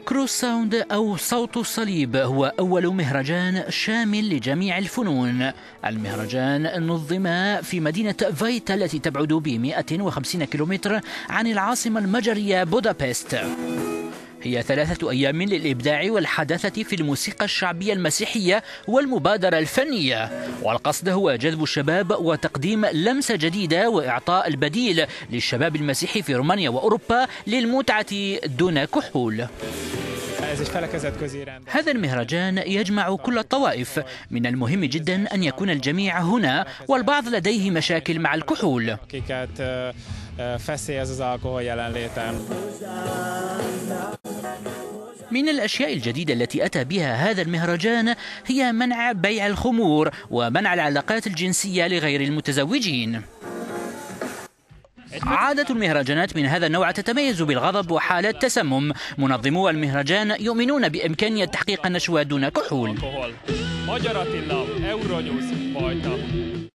كروس ساوند أو صوت الصليب هو أول مهرجان شامل لجميع الفنون. المهرجان نظم في مدينة فايتا التي تبعد ب 150 كيلومتر عن العاصمة المجرية بودابست. هي 3 أيام للإبداع والحداثة في الموسيقى الشعبية المسيحية والمبادرة الفنية، والقصد هو جذب الشباب وتقديم لمسة جديدة وإعطاء البديل للشباب المسيحي في رومانيا وأوروبا للمتعة دون كحول. هذا المهرجان يجمع كل الطوائف. من المهم جدا أن يكون الجميع هنا، والبعض لديه مشاكل مع الكحول. من الأشياء الجديدة التي أتى بها هذا المهرجان هي منع بيع الخمور ومنع العلاقات الجنسية لغير المتزوجين. عادة المهرجانات من هذا النوع تتميز بالغضب وحالات تسمم. منظمو المهرجان يؤمنون بإمكانية تحقيق النشوة دون كحول.